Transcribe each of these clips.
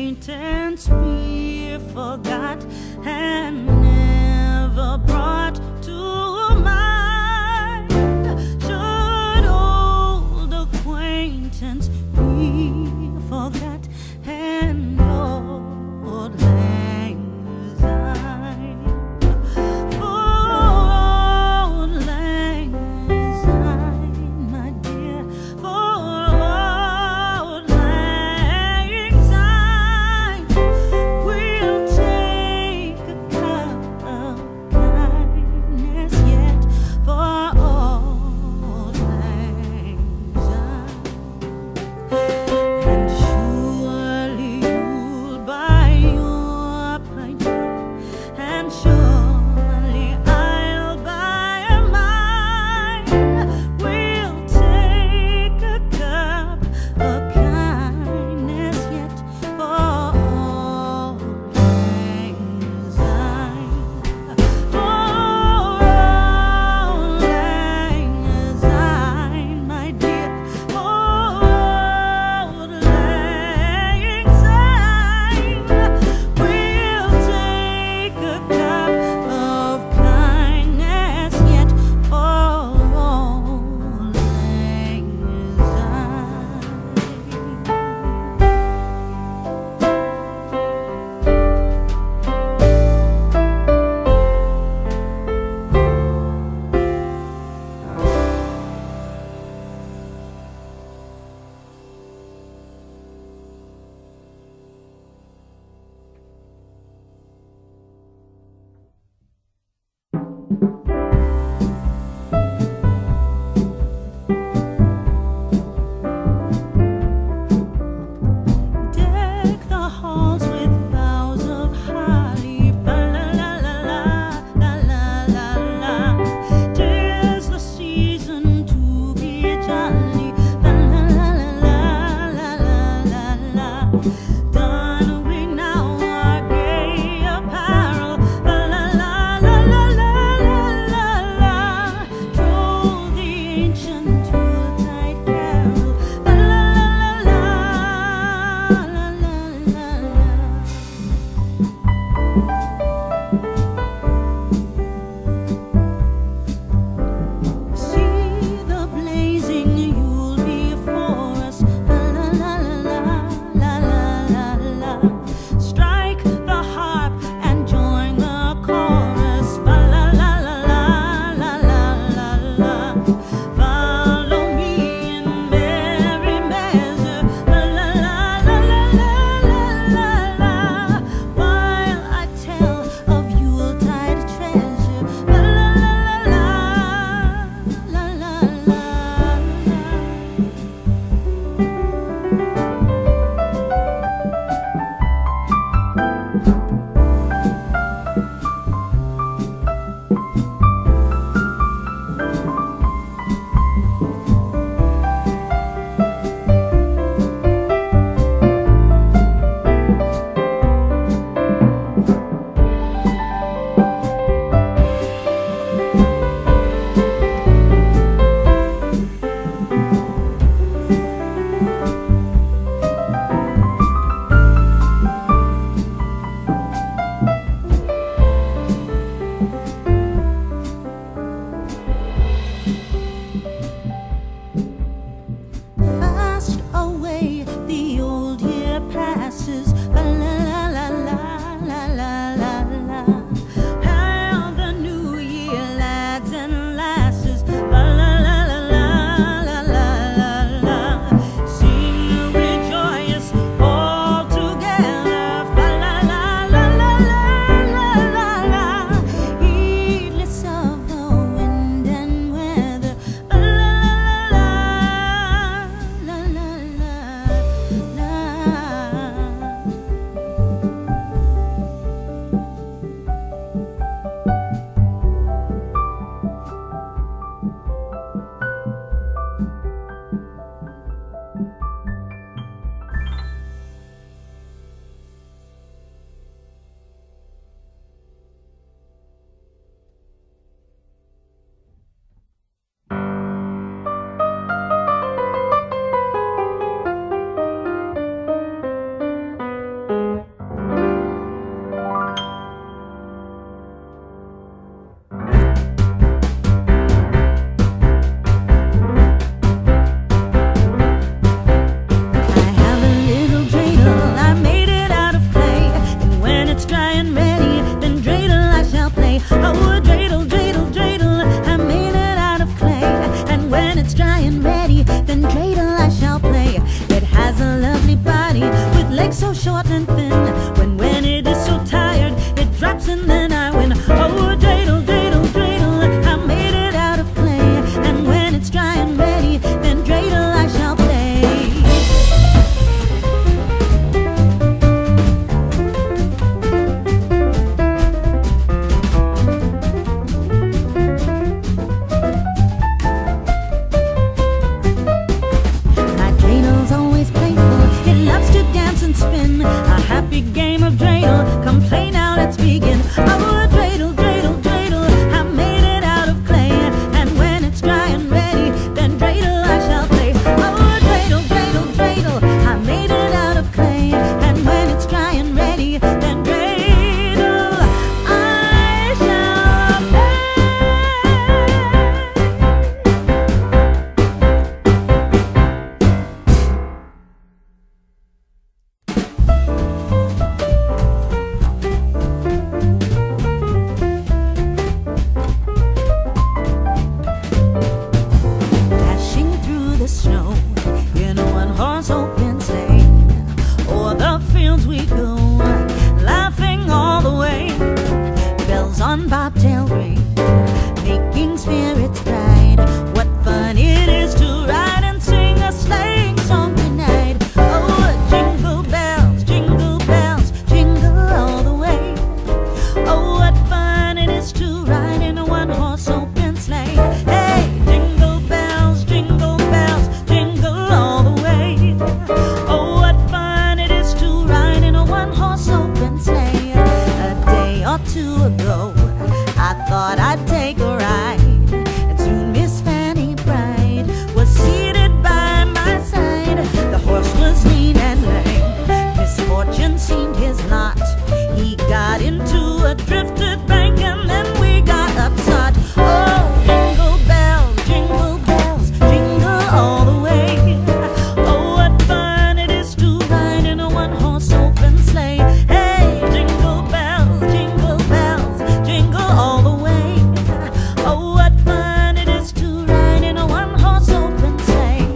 acquaintance be forgot and never brought to mind? Should old acquaintance be forgot and old lang syne? For old lang syne, my dear, for old lang syne, we'll take a cup of kindness yet for old lang syne. And surely you'll buy your pint, and surely I'll buy mine. We'll take a cup of kindness yet for old lang syne. For old lang syne, my dear, for old lang syne, we'll take a cup of kindness yet for old lang deck the halls with boughs of holly, fa la la la la la la la. 'Tis the season to be jolly, fa la la la la la la la. Don we now our gay apparel, fa la la la la la la la. Troll the ancient Yuletide carol, fa la la la la la la la. See the blazing Yule before us, fa la la la la la la la. Strike the harp and join the chorus, fa la la la la la la la. Follow me in merry measure, fa la la la la la la la. While I tell of Yuletide treasure, fa la la la la la la la. Fast away the old year passes, fa la la la la la la la. Hail the new year, lads and lasses, fa la la la la la la la. Sing rejoice all together, fa la la la la la la la. Heedless of the wind and weather, fa la la la la la la la. something. When it is so tired, it drops and then I win. Oh, dreidel, dreidel, dreidel, I made it out of clay. And when it's dry and ready, then dreidel I shall play. My dreidel always playful, it loves to dance and spin. A happy game of dreidel, come play now, let's begin. Oh, dreidel, dreidel, dreidel, I made it out of clay. And when it's dry and ready, then dreidel I shall play. Oh, dreidel, dreidel, dreidel, I made it out of clay. And when it's dry and ready, then dreidel I shall play. Dashing through the snow in a one-horse open sleigh. O'er the fields we go, laughing all the way. Bells on bobtail ring, making spirits bright. What fun it is to ride and sing a sleighing song tonight. Oh, jingle bells, jingle all the way. Oh, what fun it is to ride in a one-horse open sleigh. Hey, jingle bells, jingle all the way. Oh, what fun it is to ride in a one-horse open sleigh. A day or two ago, I thought I'd take a ride, and soon Miss Fanny Bright was seated by my side. The horse was lean and lame, misfortune seemed his lot. He got into a drifted bank and then we got upset. Oh, jingle bells, jingle all the way. Oh, what fun it is to ride in a one-horse open sleigh. Hey, jingle bells, jingle all the way. Oh, what fun it is to ride in a one-horse open sleigh.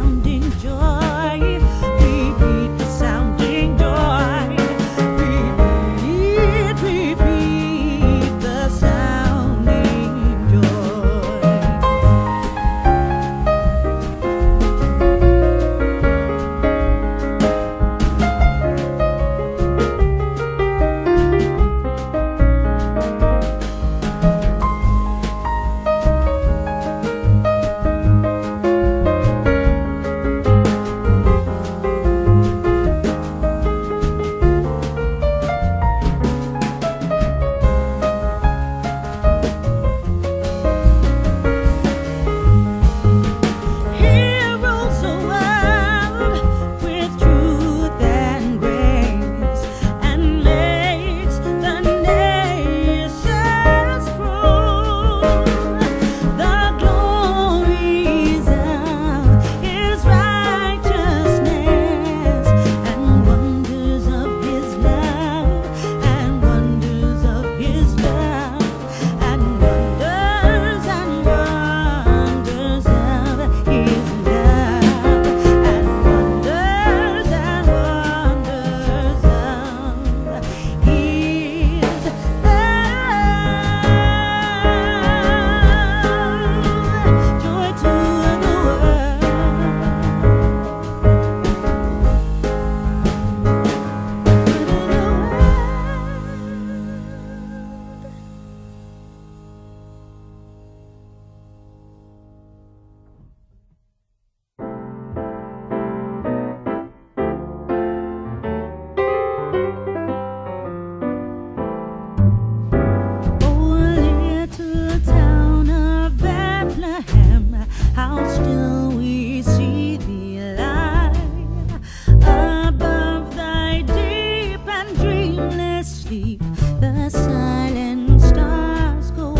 sounding joy. Repeat the sounding joy. Repeat, repeat the sounding joy. How still we see thee lie above thy deep and dreamless sleep. The silent stars go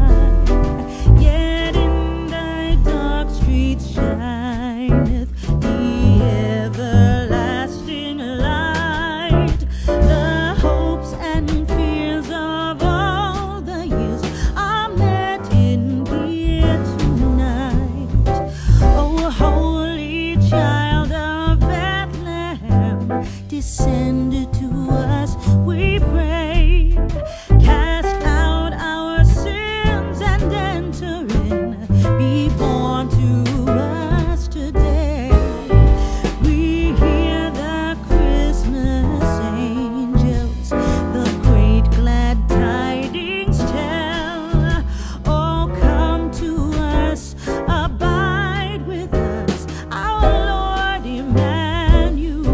by, yet in thy dark streets shineth the everlasting light. The hopes and fears of all the years are met in thee tonight. O holy child of Bethlehem, descend to us, we pray. Cast out our sins and enter in. Be born to us today. We hear the Christmas angels, the great glad tidings tell. Oh, come to us, abide with us, our Lord Emmanuel.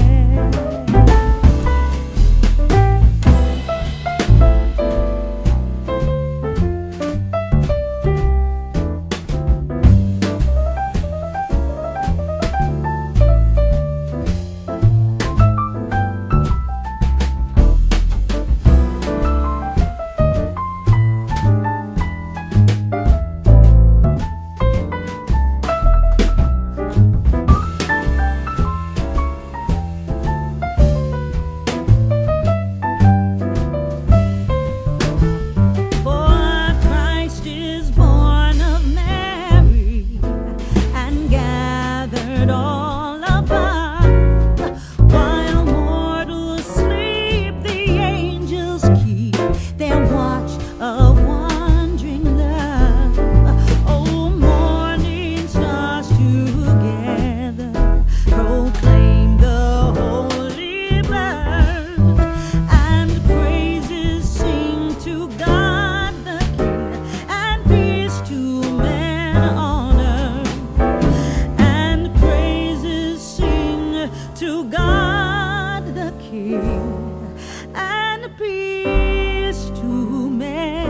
For Christ is born of Mary and gathered all above. While mortals sleep, the angels keep their watch of wondering love. Oh, morning stars together proclaim the holy birth, and praises sing to God the King, and peace to men on earth. And praises sing to God the King, and peace to men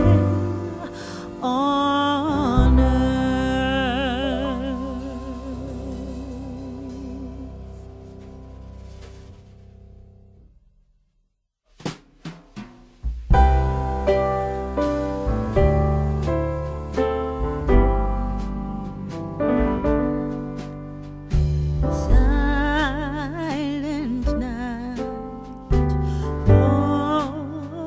on earth. Silent night, oh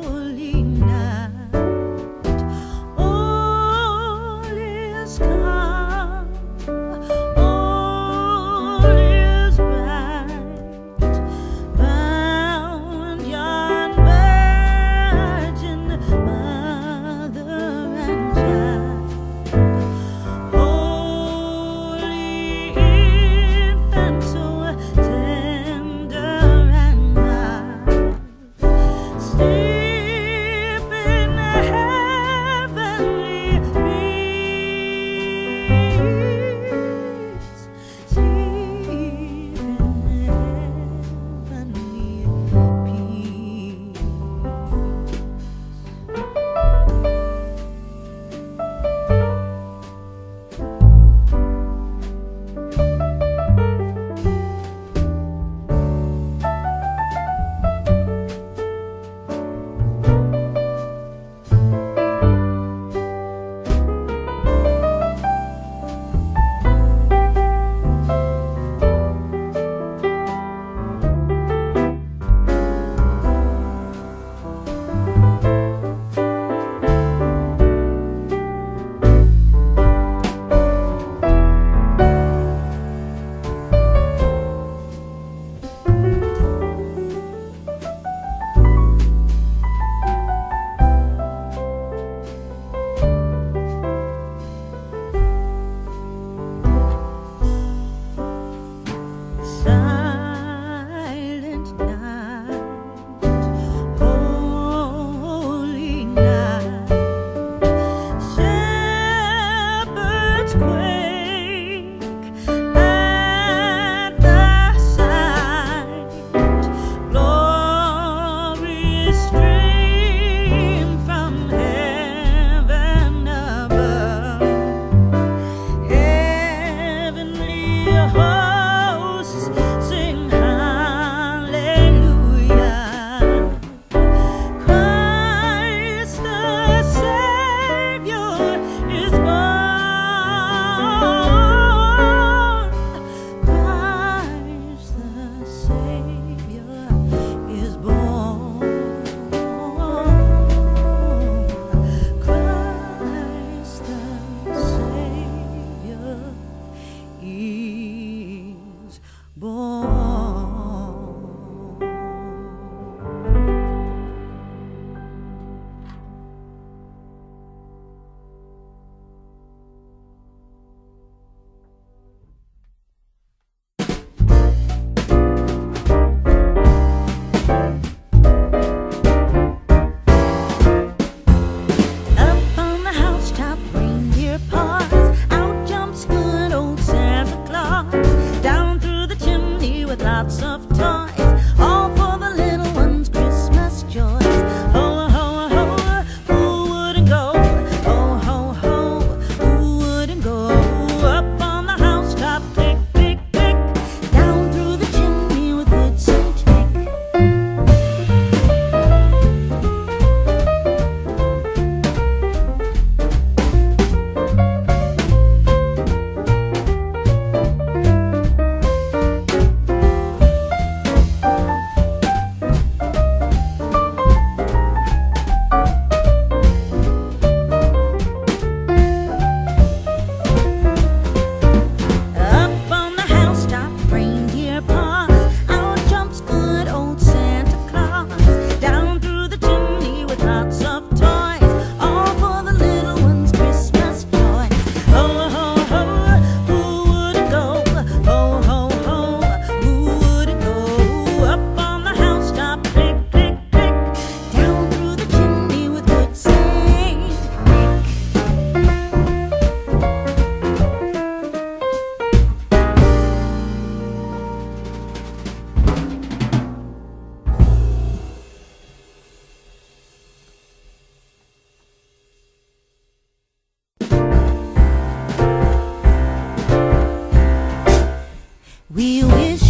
wish